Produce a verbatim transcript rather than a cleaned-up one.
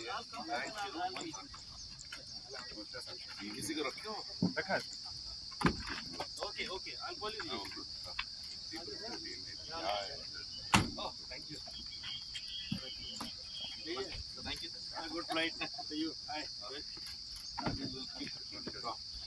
किसी को रखो रखा है okay okay I'll call you oh thank you thank you sir good flight to you hi